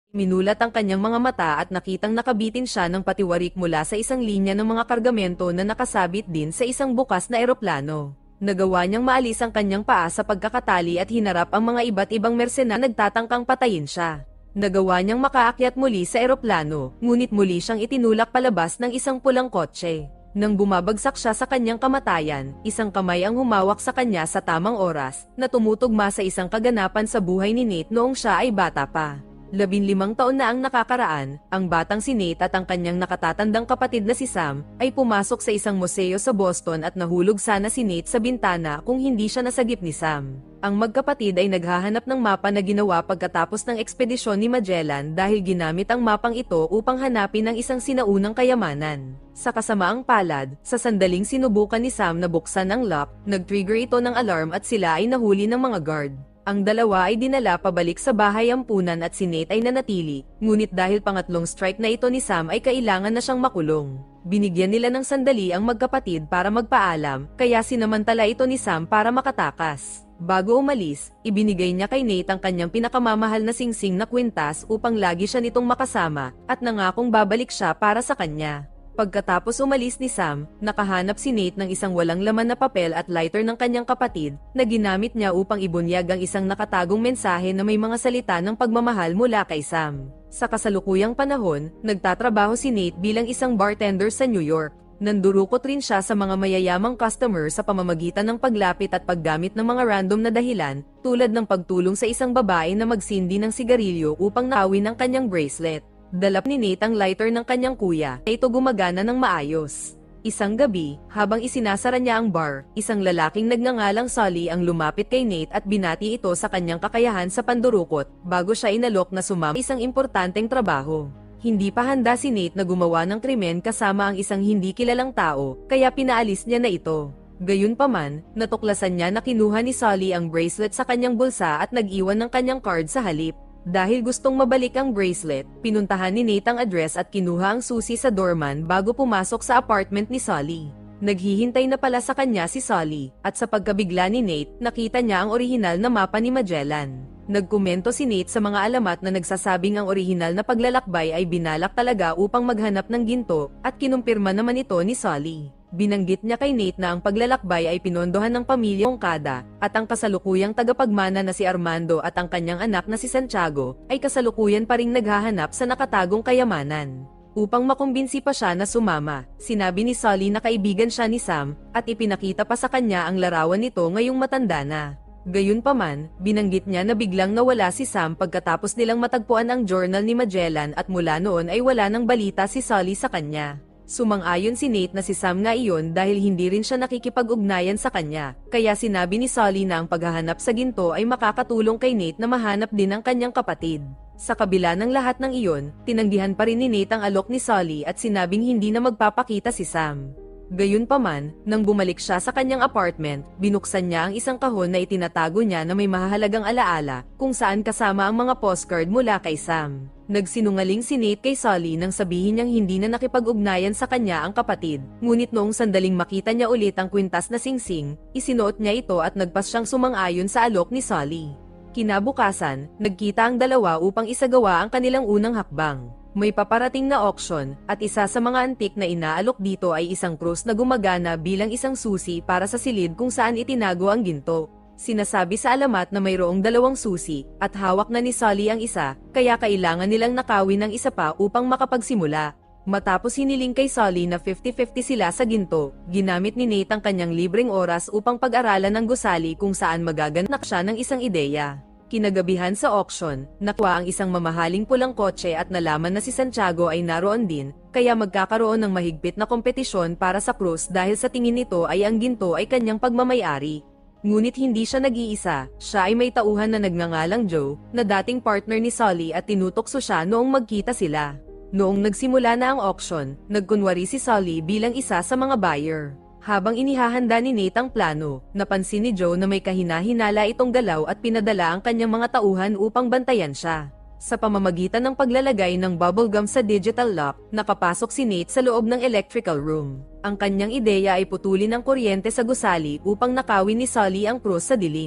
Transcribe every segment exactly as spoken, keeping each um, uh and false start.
Minulat ang kanyang mga mata at nakitang nakabitin siya ng patiwarik mula sa isang linya ng mga kargamento na nakasabit din sa isang bukas na eroplano. Nagawa niyang maalis ang kanyang paa sa pagkakatali at hinarap ang mga iba't ibang mersenaryo na nagtatangkang patayin siya. Nagawa niyang makaakyat muli sa eroplano, ngunit muli siyang itinulak palabas ng isang pulang kotse. Nang bumabagsak siya sa kanyang kamatayan, isang kamay ang humawak sa kanya sa tamang oras, na tumutugma sa isang kaganapan sa buhay ni Nate noong siya ay bata pa. Labinlimang taon na ang nakakaraan, ang batang si Nate at ang kanyang nakatatandang kapatid na si Sam, ay pumasok sa isang museo sa Boston at nahulog sana si Nate sa bintana kung hindi siya nasagip ni Sam. Ang magkapatid ay naghahanap ng mapa na ginawa pagkatapos ng ekspedisyon ni Magellan dahil ginamit ang mapang ito upang hanapin ang isang sinaunang kayamanan. Sa kasamaang palad, sa sandaling sinubukan ni Sam na buksan ang lock, nag-trigger ito ng alarm at sila ay nahuli ng mga guard. Ang dalawa ay dinala pabalik sa bahay ampunan at si Nate ay nanatili, ngunit dahil pangatlong strike na ito ni Sam ay kailangan na siyang makulong. Binigyan nila ng sandali ang magkapatid para magpaalam, kaya sinamantala ito ni Sam para makatakas. Bago umalis, ibinigay niya kay Nate ang kanyang pinakamamahal na singsing na kwintas upang lagi siya nitong makasama, at nangakong babalik siya para sa kanya. Pagkatapos umalis ni Sam, nakahanap si Nate ng isang walang laman na papel at lighter ng kanyang kapatid, na ginamit niya upang ibunyag ang isang nakatagong mensahe na may mga salita ng pagmamahal mula kay Sam. Sa kasalukuyang panahon, nagtatrabaho si Nate bilang isang bartender sa New York. Nandurukot rin siya sa mga mayayamang customer sa pamamagitan ng paglapit at paggamit ng mga random na dahilan, tulad ng pagtulong sa isang babae na magsindi ng sigarilyo upang nakawin ang kanyang bracelet. Dalap ni Nate ang lighter ng kanyang kuya, na ito gumagana ng maayos. Isang gabi, habang isinasara niya ang bar, isang lalaking nagngangalang Sully ang lumapit kay Nate at binati ito sa kanyang kakayahan sa pandurukot, bago siya inalok na sumama sa isang importanteng trabaho. Hindi pa handa si Nate na gumawa ng krimen kasama ang isang hindi kilalang tao, kaya pinaalis niya na ito. Gayunpaman, natuklasan niya na kinuha ni Sully ang bracelet sa kanyang bulsa at nag-iwan ng kanyang card sa halip. Dahil gustong mabalik ang bracelet, pinuntahan ni Nate ang address at kinuha ang susi sa doorman bago pumasok sa apartment ni Sully. Naghihintay na pala sa kanya si Sully, at sa pagkabigla ni Nate, nakita niya ang orihinal na mapa ni Magellan. Nagkomento si Nate sa mga alamat na nagsasabing ang orihinal na paglalakbay ay binalak talaga upang maghanap ng ginto, at kinumpirma naman ito ni Sully. Binanggit niya kay Nate na ang paglalakbay ay pinondohan ng pamilya Moncada, at ang kasalukuyang tagapagmana na si Armando at ang kanyang anak na si Santiago, ay kasalukuyan pa ring naghahanap sa nakatagong kayamanan. Upang makumbinsi pa siya na sumama, sinabi ni Sully na kaibigan siya ni Sam, at ipinakita pa sa kanya ang larawan nito ngayong matanda na. Gayunpaman, binanggit niya na biglang nawala si Sam pagkatapos nilang matagpuan ang journal ni Magellan at mula noon ay wala nang balita si Sully sa kanya. Sumang-ayon si Nate na si Sam nga iyon dahil hindi rin siya nakikipag-ugnayan sa kanya, kaya sinabi ni Sully na ang paghahanap sa ginto ay makakatulong kay Nate na mahanap din ang kanyang kapatid. Sa kabila ng lahat ng iyon, tinanggihan pa rin ni Nate ang alok ni Sully at sinabing hindi na magpapakita si Sam. Gayunpaman, nang bumalik siya sa kanyang apartment, binuksan niya ang isang kahon na itinatago niya na may mahalagang alaala, kung saan kasama ang mga postcard mula kay Sam. Nagsinungaling si Nate kay Sully nang sabihin niyang hindi na nakipag-ugnayan sa kanya ang kapatid, ngunit noong sandaling makita niya ulit ang kwintas na singsing, isinuot niya ito at nagpas siyang sumang-ayon sa alok ni Sully. Kinabukasan, nagkita ang dalawa upang isagawa ang kanilang unang hakbang. May paparating na auction, at isa sa mga antik na inaalok dito ay isang krus na gumagana bilang isang susi para sa silid kung saan itinago ang ginto. Sinasabi sa alamat na mayroong dalawang susi, at hawak na ni Sully ang isa, kaya kailangan nilang nakawin ng isa pa upang makapagsimula. Matapos hiniling kay Sully na fifty fifty sila sa ginto, ginamit ni Nate ang kanyang libreng oras upang pag-aralan ng gusali kung saan magaganap siya ng isang ideya. Kinagabihan sa auction, nakuha ang isang mamahaling pulang kotse at nalaman na si Santiago ay naroon din, kaya magkakaroon ng mahigpit na kompetisyon para sa krus dahil sa tingin nito ay ang ginto ay kanyang pagmamayari. Ngunit hindi siya nag-iisa, siya ay may tauhan na nagngangalang Joe, na dating partner ni Sully at tinutokso siya noong magkita sila. Noong nagsimula na ang auction, nagkunwari si Sully bilang isa sa mga buyer. Habang inihahanda ni Nate ang plano, napansin ni Joe na may kahina-hinala itong galaw at pinadala ang kanyang mga tauhan upang bantayan siya. Sa pamamagitan ng paglalagay ng bubblegum sa digital lock, nakapasok si Nate sa loob ng electrical room. Ang kanyang ideya ay putulin ang kuryente sa gusali upang nakawin ni Sully ang krus sa dilim.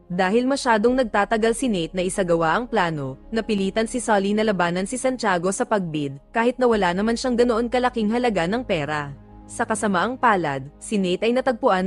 Dahil masyadong nagtatagal si Nate na isagawa ang plano, napilitan si Sully na labanan si Santiago sa pagbid, kahit na wala naman siyang ganoon kalaking halaga ng pera. Sa kasamaang palad, si Nate ay natagpuan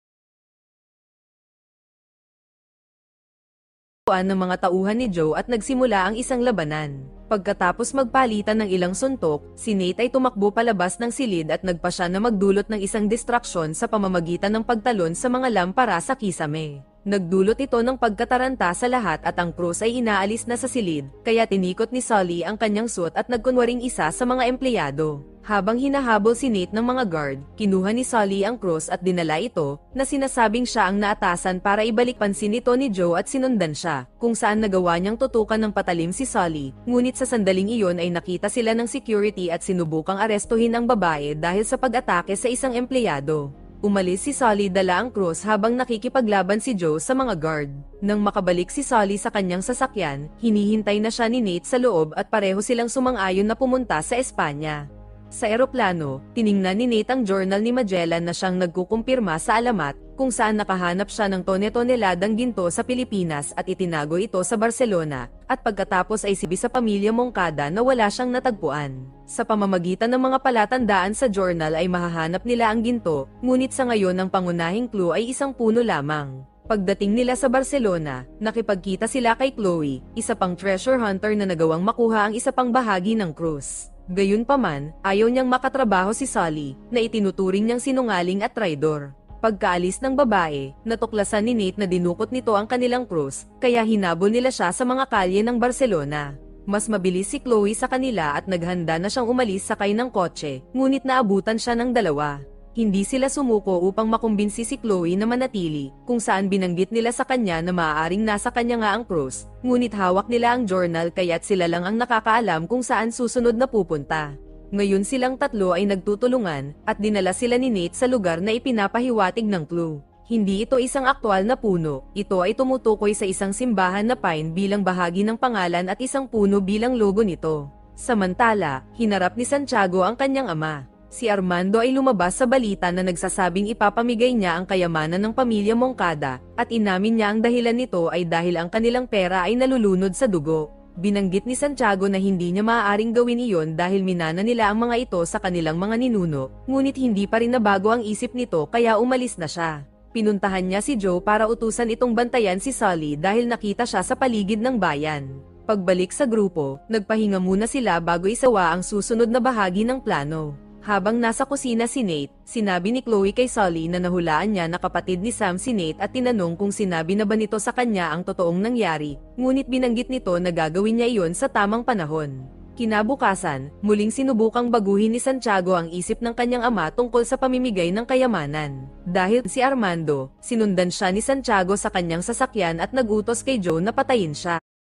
ng mga tauhan ni Joe at nagsimula ang isang labanan. Pagkatapos magpalitan ng ilang suntok, si Nate ay tumakbo palabas ng silid at nagpa siya na magdulot ng isang distraksyon sa pamamagitan ng pagtalon sa mga lampara sa kisame. Nagdulot ito ng pagkataranta sa lahat at ang krus ay inaalis na sa silid, kaya tinikot ni Sully ang kanyang suit at nagkunwaring isa sa mga empleyado. Habang hinahabol si Nate ng mga guard, kinuha ni Sully ang krus at dinala ito, na sinasabing siya ang naatasan para ibalik pansin ito ni Joe at sinundan siya, kung saan nagawa niyang tutukan ng patalim si Sully, ngunit sa sandaling iyon ay nakita sila ng security at sinubukang arestuhin ang babae dahil sa pag-atake sa isang empleyado. Umalis si Sully dala ang krus habang nakikipaglaban si Joe sa mga guard. Nang makabalik si Sully sa kanyang sasakyan, hinihintay na siya ni Nate sa loob at pareho silang sumang-ayon na pumunta sa Espanya. Sa eroplano, tiningnan ni Nate ang journal ni Magellan na siyang nagkukumpirma sa alamat, kung saan nakahanap siya ng tone-toneladang ginto sa Pilipinas at itinago ito sa Barcelona, at pagkatapos ay sibi sa pamilya Moncada na wala siyang natagpuan. Sa pamamagitan ng mga palatandaan sa journal ay mahahanap nila ang ginto, ngunit sa ngayon ang pangunahing clue ay isang puno lamang. Pagdating nila sa Barcelona, nakipagkita sila kay Chloe, isa pang treasure hunter na nagawang makuha ang isa pang bahagi ng krus. Gayunpaman, ayaw niyang makatrabaho si Sully, na itinuturing niyang sinungaling at traidor. Pagkaalis ng babae, natuklasan ni Nate na dinukot nito ang kanilang krus, kaya hinabol nila siya sa mga kalye ng Barcelona. Mas mabilis si Chloe sa kanila at naghanda na siyang umalis sakay ng kotse, ngunit naabutan siya ng dalawa. Hindi sila sumuko upang makumbinsi si Chloe na manatili, kung saan binanggit nila sa kanya na maaaring nasa kanya nga ang krus, ngunit hawak nila ang journal kaya't sila lang ang nakakaalam kung saan susunod na pupunta. Ngayon silang tatlo ay nagtutulungan, at dinala sila ni Nate sa lugar na ipinapahiwatig ng clue. Hindi ito isang aktwal na puno, ito ay tumutukoy sa isang simbahan na pine bilang bahagi ng pangalan at isang puno bilang logo nito. Samantala, hinarap ni Santiago ang kanyang ama. Si Armando ay lumabas sa balita na nagsasabing ipapamigay niya ang kayamanan ng pamilya Moncada, at inamin niya ang dahilan nito ay dahil ang kanilang pera ay nalulunod sa dugo. Binanggit ni Santiago na hindi niya maaaring gawin iyon dahil minana nila ang mga ito sa kanilang mga ninuno, ngunit hindi pa rin nabago ang isip nito kaya umalis na siya. Pinuntahan niya si Joe para utusan itong bantayan si Sully dahil nakita siya sa paligid ng bayan. Pagbalik sa grupo, nagpahinga muna sila bago isawa ang susunod na bahagi ng plano. Habang nasa kusina si Nate, sinabi ni Chloe kay Sully na nahulaan niya na kapatid ni Sam si Nate at tinanong kung sinabi na ba nito sa kanya ang totoong nangyari, ngunit binanggit nito na gagawin niya iyon sa tamang panahon. Kinabukasan, muling sinubukang baguhin ni Santiago ang isip ng kanyang ama tungkol sa pamimigay ng kayamanan. Dahil si Armando, sinundan siya ni Santiago sa kanyang sasakyan at nagutos kay Joe na patayin siya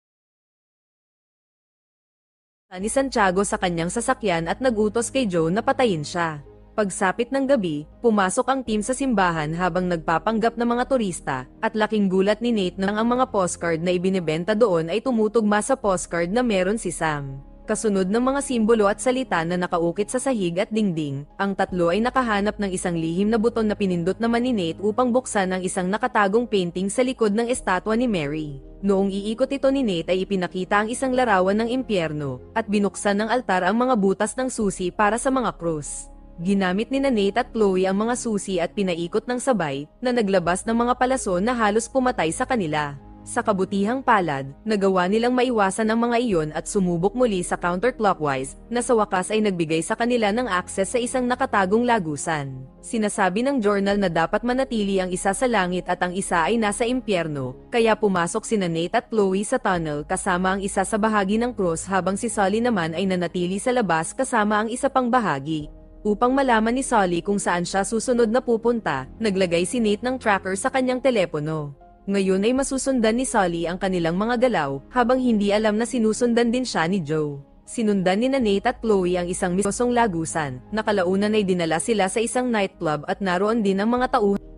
ni Santiago sa kanyang sasakyan at nagutos kay Joe na patayin siya. Pagsapit ng gabi, pumasok ang team sa simbahan habang nagpapanggap ng mga turista, at laking gulat ni Nate nang ang mga postcard na ibinebenta doon ay tumutugma sa postcard na meron si Sam. Kasunod ng mga simbolo at salita na nakaukit sa sahig at dingding, ang tatlo ay nakahanap ng isang lihim na buton na pinindot naman ni Nate upang buksan ang isang nakatagong painting sa likod ng estatwa ni Mary. Noong iikot ito ni Nate ay ipinakita ang isang larawan ng impyerno, at binuksan ng altar ang mga butas ng susi para sa mga krus. Ginamit ni Nate at Chloe ang mga susi at pinaikot ng sabay, na naglabas ng mga palaso na halos pumatay sa kanila. Sa kabutihang palad, nagawa nilang maiwasan ang mga iyon at sumubok muli sa counterclockwise, na sa wakas ay nagbigay sa kanila ng akses sa isang nakatagong lagusan. Sinasabi ng journal na dapat manatili ang isa sa langit at ang isa ay nasa impyerno, kaya pumasok sina Nate at Chloe sa tunnel kasama ang isa sa bahagi ng cross habang si Sully naman ay nanatili sa labas kasama ang isa pang bahagi. Upang malaman ni Sully kung saan siya susunod na pupunta, naglagay si Nate ng tracker sa kanyang telepono. Ngayon ay masusundan ni Sully ang kanilang mga galaw, habang hindi alam na sinusundan din siya ni Joe. Sinundan ni Nate at Chloe ang isang misyosong lagusan, na kalaunan ay dinala sila sa isang nightclub at naroon din ang mga tauhan.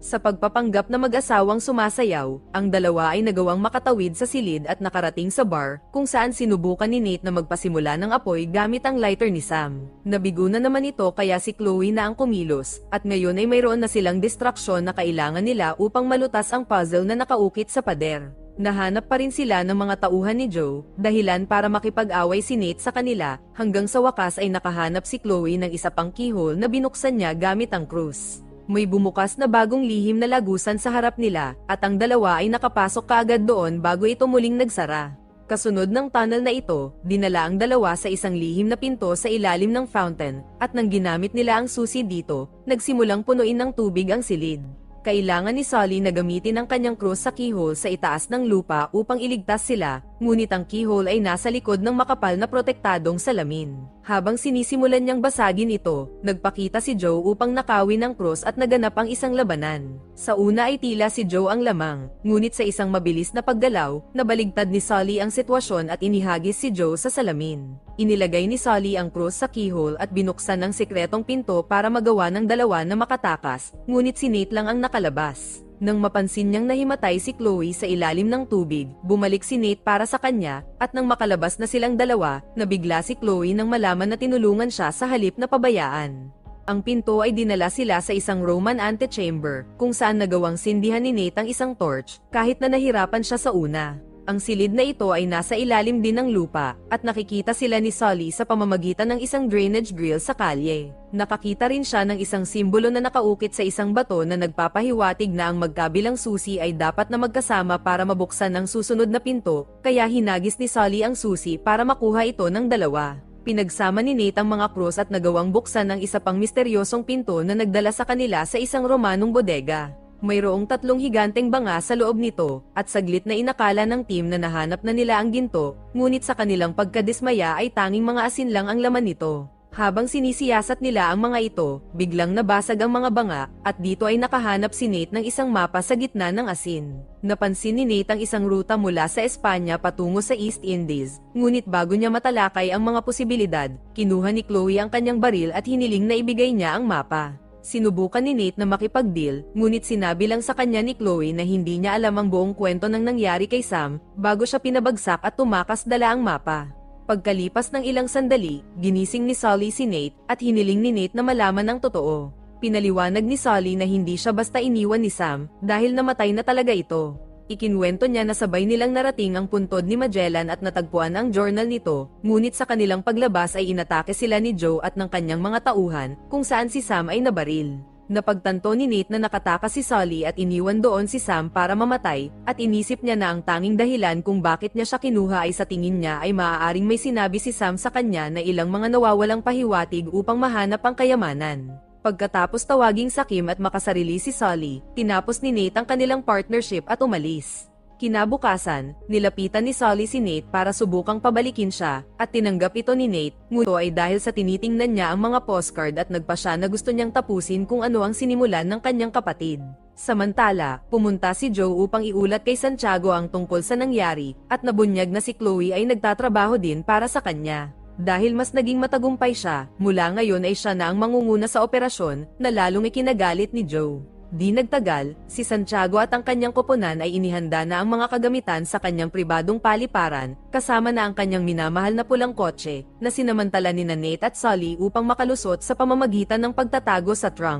Sa pagpapanggap na mag-asawang sumasayaw, ang dalawa ay nagawang makatawid sa silid at nakarating sa bar, kung saan sinubukan ni Nate na magpasimula ng apoy gamit ang lighter ni Sam. Nabigo na naman ito kaya si Chloe na ang kumilos, at ngayon ay mayroon na silang distraksyon na kailangan nila upang malutas ang puzzle na nakaukit sa pader. Nahanap pa rin sila ng mga tauhan ni Joe, dahilan para makipag-away si Nate sa kanila, hanggang sa wakas ay nakahanap si Chloe ng isa pang keyhole na binuksan niya gamit ang krus. May bumukas na bagong lihim na lagusan sa harap nila, at ang dalawa ay nakapasok kaagad doon bago ito muling nagsara. Kasunod ng tunnel na ito, dinala ang dalawa sa isang lihim na pinto sa ilalim ng fountain, at nang ginamit nila ang susi dito, nagsimulang punuin ng tubig ang silid. Kailangan ni Sully na gamitin ang kanyang krus sa keyhole sa itaas ng lupa upang iligtas sila, ngunit ang keyhole ay nasa likod ng makapal na protektadong salamin. Habang sinisimulan niyang basagin ito, nagpakita si Joe upang nakawin ang krus at naganap ang isang labanan. Sa una ay tila si Joe ang lamang, ngunit sa isang mabilis na paggalaw, nabaligtad ni Sully ang sitwasyon at inihagis si Joe sa salamin. Inilagay ni Sully ang krus sa keyhole at binuksan ang sikretong pinto para magawa ng dalawa na makatakas, ngunit si Nate lang ang nakalabas. Nang mapansin niyang nahimatay si Chloe sa ilalim ng tubig, bumalik si Nate para sa kanya, at nang makalabas na silang dalawa, nabigla si Chloe nang malaman na tinulungan siya sa halip na pabayaan. Ang pinto ay dinala sila sa isang Roman antechamber, kung saan nagawang sindihan ni Nate ang isang torch, kahit na nahirapan siya sa una. Ang silid na ito ay nasa ilalim din ng lupa, at nakikita sila ni Sully sa pamamagitan ng isang drainage grill sa kalye. Nakakita rin siya ng isang simbolo na nakaukit sa isang bato na nagpapahiwatig na ang magkabilang susi ay dapat na magkasama para mabuksan ang susunod na pinto, kaya hinagis ni Sully ang susi para makuha ito ng dalawa. Pinagsama ni Nate ang mga krus at nagawang buksan ang isa pang misteryosong pinto na nagdala sa kanila sa isang Romanong bodega. Mayroong tatlong higanteng banga sa loob nito, at saglit na inakala ng team na nahanap na nila ang ginto, ngunit sa kanilang pagkadismaya ay tanging mga asin lang ang laman nito. Habang sinisiyasat nila ang mga ito, biglang nabasag ang mga banga, at dito ay nakahanap si Nate ng isang mapa sa gitna ng asin. Napansin ni Nate ang isang ruta mula sa Espanya patungo sa East Indies, ngunit bago niya matalakay ang mga posibilidad, kinuha ni Chloe ang kanyang baril at hiniling na ibigay niya ang mapa. Sinubukan ni Nate na makipag-deal, ngunit sinabi lang sa kanya ni Chloe na hindi niya alam ang buong kwento ng nangyari kay Sam, bago siya pinabagsak at tumakas dala ang mapa. Pagkalipas ng ilang sandali, ginising ni Sully si Nate, at hiniling ni Nate na malaman ang totoo. Pinaliwanag ni Sully na hindi siya basta iniwan ni Sam, dahil namatay na talaga ito. Ikinwento niya na sabay nilang narating ang puntod ni Magellan at natagpuan ang journal nito, ngunit sa kanilang paglabas ay inatake sila ni Joe at ng kanyang mga tauhan, kung saan si Sam ay nabaril. Napagtanto ni Nate na nakatakas si Sully at iniwan doon si Sam para mamatay, at inisip niya na ang tanging dahilan kung bakit niya siya kinuha ay sa tingin niya ay maaaring may sinabi si Sam sa kanya na ilang mga nawawalang pahiwatig upang mahanap ang kayamanan. Pagkatapos tawaging sakim at makasarili si Sully, tinapos ni Nate ang kanilang partnership at umalis. Kinabukasan, nilapitan ni Sully si Nate para subukang pabalikin siya, at tinanggap ito ni Nate, ngunit ay dahil sa tinitingnan niya ang mga postcard at nagpa siya na gusto niyang tapusin kung ano ang sinimulan ng kanyang kapatid. Samantala, pumunta si Joe upang iulat kay Santiago ang tungkol sa nangyari, at nabunyag na si Chloe ay nagtatrabaho din para sa kanya. Dahil mas naging matagumpay siya, mula ngayon ay siya na ang mangunguna sa operasyon, na lalong ikinagalit ni Joe. Di nagtagal, si Santiago at ang kanyang koponan ay inihanda na ang mga kagamitan sa kanyang pribadong paliparan, kasama na ang kanyang minamahal na pulang kotse, na sinamantala ni Nate at Sully upang makalusot sa pamamagitan ng pagtatago sa trunk.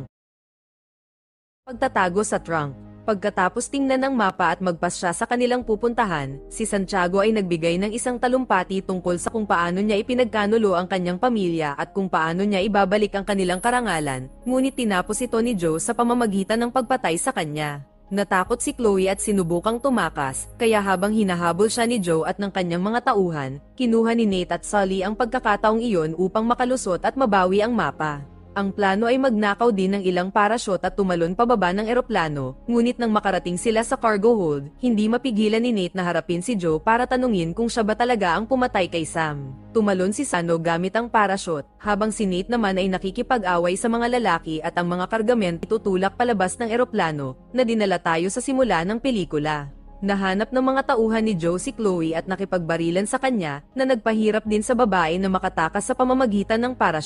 Pagtatago sa trunk. Pagkatapos tingnan ng mapa at magpas siya sa kanilang pupuntahan, si Santiago ay nagbigay ng isang talumpati tungkol sa kung paano niya ipinagkanulo ang kanyang pamilya at kung paano niya ibabalik ang kanilang karangalan, ngunit tinapos ito ni Joe sa pamamagitan ng pagpatay sa kanya. Natakot si Chloe at sinubukang tumakas, kaya habang hinahabol siya ni Joe at ng kanyang mga tauhan, kinuha ni Nate at Sully ang pagkakataong iyon upang makalusot at mabawi ang mapa. Ang plano ay magnakaw din ng ilang parachute at tumalon pababa ng eroplano, ngunit nang makarating sila sa cargo hold, hindi mapigilan ni Nate na harapin si Joe para tanungin kung siya ba talaga ang pumatay kay Sam. Tumalon si Sano gamit ang parachute, habang si Nate naman ay nakikipag-away sa mga lalaki at ang mga kargamento itutulak palabas ng eroplano, na dinala tayo sa simula ng pelikula. Nahanap ng mga tauhan ni Joe si Chloe at nakipagbarilan sa kanya, na nagpahirap din sa babae na makatakas sa pamamagitan ng parachute.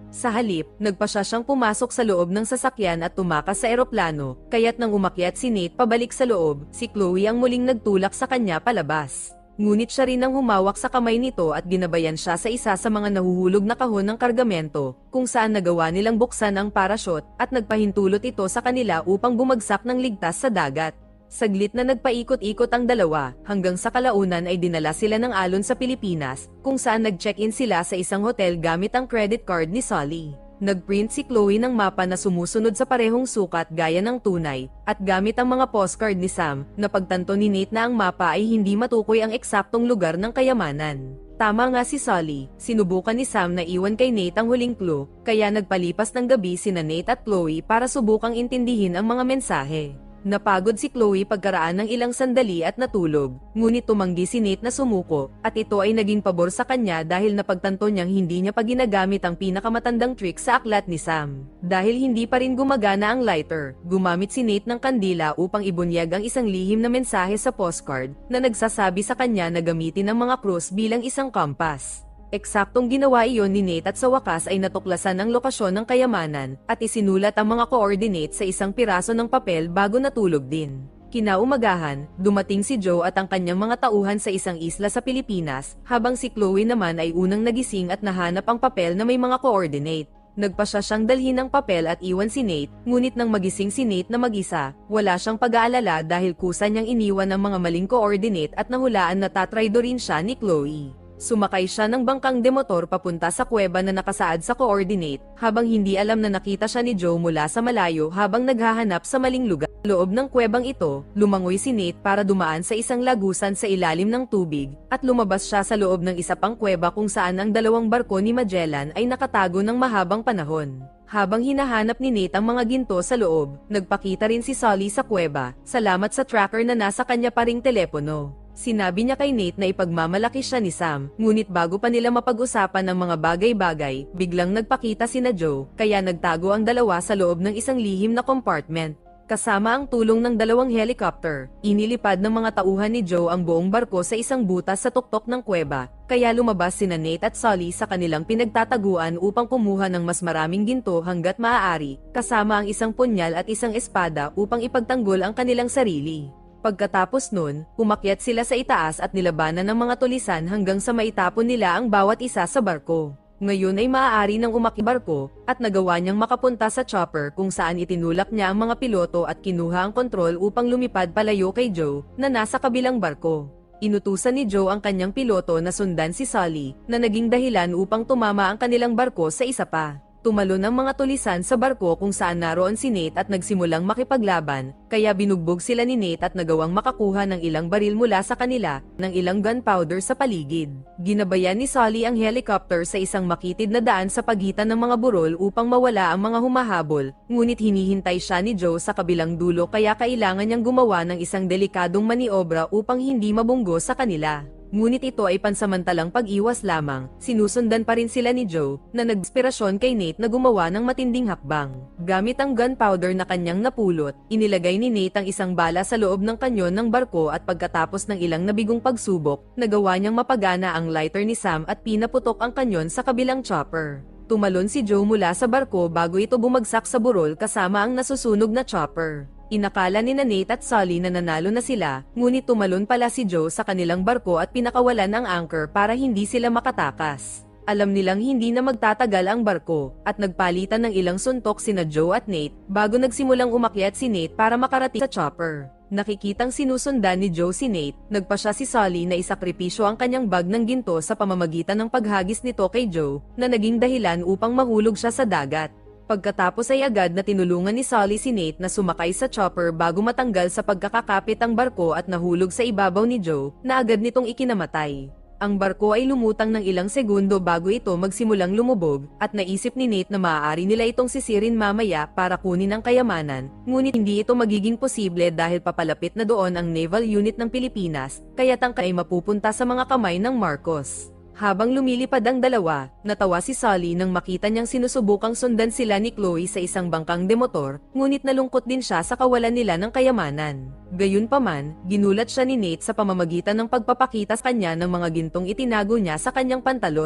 Sa halip, nagpasya siyang pumasok sa loob ng sasakyan at tumakas sa eroplano, kaya't nang umakyat si Nate pabalik sa loob, si Chloe ang muling nagtulak sa kanya palabas. Ngunit siya rin ang humawak sa kamay nito at ginabayan siya sa isa sa mga nahuhulog na kahon ng kargamento, kung saan nagawa nilang buksan ang parachute at nagpahintulot ito sa kanila upang bumagsak ng ligtas sa dagat. Saglit na nagpaikot-ikot ang dalawa, hanggang sa kalaunan ay dinala sila ng alon sa Pilipinas, kung saan nag-check-in sila sa isang hotel gamit ang credit card ni Sully. Nag-print si Chloe ng mapa na sumusunod sa parehong sukat gaya ng tunay, at gamit ang mga postcard ni Sam, napagtanto ni Nate na ang mapa ay hindi matukoy ang eksaktong lugar ng kayamanan. Tama nga si Sully, sinubukan ni Sam na iwan kay Nate ang huling clue, kaya nagpalipas ng gabi sina Nate at Chloe para subukang intindihin ang mga mensahe. Napagod si Chloe pagkaraan ng ilang sandali at natulog, ngunit tumanggi si Nate na sumuko, at ito ay naging pabor sa kanya dahil napagtanto niyang hindi niya pa ginagamit ang pinakamatandang trick sa aklat ni Sam. Dahil hindi pa rin gumagana ang lighter, gumamit si Nate ng kandila upang ibunyag ang isang lihim na mensahe sa postcard, na nagsasabi sa kanya na gamitin ang mga krus bilang isang kompas. Eksaktong ginawa iyon ni Nate at sa wakas ay natuklasan ang lokasyon ng kayamanan at isinulat ang mga coordinates sa isang piraso ng papel bago natulog din. Kinaumagahan, dumating si Joe at ang kanyang mga tauhan sa isang isla sa Pilipinas, habang si Chloe naman ay unang nagising at nahanap ang papel na may mga coordinate. Nagpasya siyang dalhin ang papel at iwan si Nate, ngunit nang magising si Nate na mag-isa, wala siyang pag-aalala dahil kusa niyang iniwan ang mga maling coordinate at nahulaan na tatraidorin siya ni Chloe. Sumakay siya ng bangkang demotor papunta sa kuweba na nakasaad sa coordinate, habang hindi alam na nakita siya ni Joe mula sa malayo habang naghahanap sa maling lugar. Loob ng kuwebang ito, lumangoy si Nate para dumaan sa isang lagusan sa ilalim ng tubig, at lumabas siya sa loob ng isa pang kuweba kung saan ang dalawang barko ni Magellan ay nakatago ng mahabang panahon. Habang hinahanap ni Nate ang mga ginto sa loob, nagpakita rin si Sully sa kuweba, salamat sa tracker na nasa kanya pa ring telepono. Sinabi niya kay Nate na ipagmamalaki siya ni Sam, ngunit bago pa nila mapag-usapan ng mga bagay-bagay, biglang nagpakita sina Joe, kaya nagtago ang dalawa sa loob ng isang lihim na compartment. Kasama ang tulong ng dalawang helicopter, inilipad ng mga tauhan ni Joe ang buong barko sa isang butas sa tuktok ng kuweba, kaya lumabas sina Nate at Sully sa kanilang pinagtataguan upang kumuha ng mas maraming ginto hanggat maaari, kasama ang isang punyal at isang espada upang ipagtanggol ang kanilang sarili. Pagkatapos nun, umakyat sila sa itaas at nilabanan ng mga tulisan hanggang sa maitapon nila ang bawat isa sa barko. Ngayon ay maaari nang umakyat barko, at nagawa niyang makapunta sa chopper kung saan itinulak niya ang mga piloto at kinuha ang kontrol upang lumipad palayo kay Joe, na nasa kabilang barko. Inutusan ni Joe ang kanyang piloto na sundan si Sully, na naging dahilan upang tumama ang kanilang barko sa isa pa. Tumalon ang mga tulisan sa barko kung saan naroon si Nate at nagsimulang makipaglaban, kaya binugbog sila ni Nate at nagawang makakuha ng ilang baril mula sa kanila, ng ilang gunpowder sa paligid. Ginabayan ni Sully ang helicopter sa isang makitid na daan sa pagitan ng mga burol upang mawala ang mga humahabol, ngunit hinihintay siya ni Joe sa kabilang dulo kaya kailangan niyang gumawa ng isang delikadong maniobra upang hindi mabunggo sa kanila. Ngunit ito ay pansamantalang pag-iwas lamang, sinusundan pa rin sila ni Joe, na nag-inspirasyon kay Nate na gumawa ng matinding hakbang. Gamit ang gunpowder na kanyang napulot, inilagay ni Nate ang isang bala sa loob ng kanyon ng barko at pagkatapos ng ilang nabigong pagsubok, nagawa niyang mapagana ang lighter ni Sam at pinaputok ang kanyon sa kabilang chopper. Tumalon si Joe mula sa barko bago ito bumagsak sa burol kasama ang nasusunog na chopper. Inakala ni Nate at Sully na nanalo na sila, ngunit tumalon pala si Joe sa kanilang barko at pinakawalan ang anchor para hindi sila makatakas. Alam nilang hindi na magtatagal ang barko, at nagpalitan ng ilang suntok sina Joe at Nate, bago nagsimulang umakyat si Nate para makarating sa chopper. Nakikitang sinusundan ni Joe si Nate, nagpa siya si Sully na isakripisyo ang kanyang bag ng ginto sa pamamagitan ng paghagis nito kay Joe, na naging dahilan upang mahulog siya sa dagat. Pagkatapos ay agad na tinulungan ni Sully si Nate na sumakay sa chopper bago matanggal sa pagkakakapit ang barko at nahulog sa ibabaw ni Joe, na agad nitong ikinamatay. Ang barko ay lumutang ng ilang segundo bago ito magsimulang lumubog, at naisip ni Nate na maaari nila itong sisirin mamaya para kunin ang kayamanan, ngunit hindi ito magiging posible dahil papalapit na doon ang naval unit ng Pilipinas, kaya't ang ay mapupunta sa mga kamay ng Marcos. Habang lumilipad ang dalawa, natawa si Sully nang makita niyang sinusubukang sundan sila ni Chloe sa isang bangkang demotor, ngunit nalungkot din siya sa kawalan nila ng kayamanan. Gayunpaman, ginulat siya ni Nate sa pamamagitan ng pagpapakita sa kanya ng mga gintong itinago niya sa kanyang pantalon.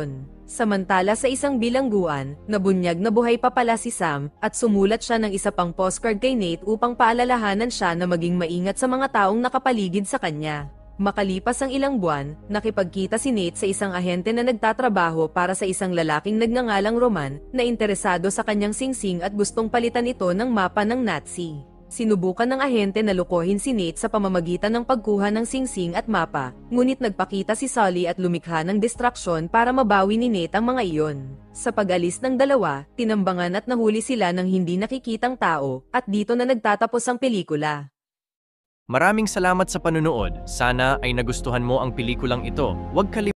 Samantala sa isang bilangguan, nabunyag na buhay pa pala si Sam, at sumulat siya ng isa pang postcard kay Nate upang paalalahanan siya na maging maingat sa mga taong nakapaligid sa kanya. Makalipas ang ilang buwan, nakipagkita si Nate sa isang ahente na nagtatrabaho para sa isang lalaking nagngangalang Roman, na interesado sa kanyang singsing at gustong palitan ito ng mapa ng Nazi. Sinubukan ng ahente na lukohin si Nate sa pamamagitan ng pagkuha ng singsing at mapa, ngunit nagpakita si Sully at lumikha ng distraksyon para mabawi ni Nate ang mga iyon. Sa pag-alis ng dalawa, tinambangan at nahuli sila ng hindi nakikitang tao, at dito na nagtatapos ang pelikula. Maraming salamat sa panunood. Sana ay nagustuhan mo ang pelikulang ito. Huwag kalimutan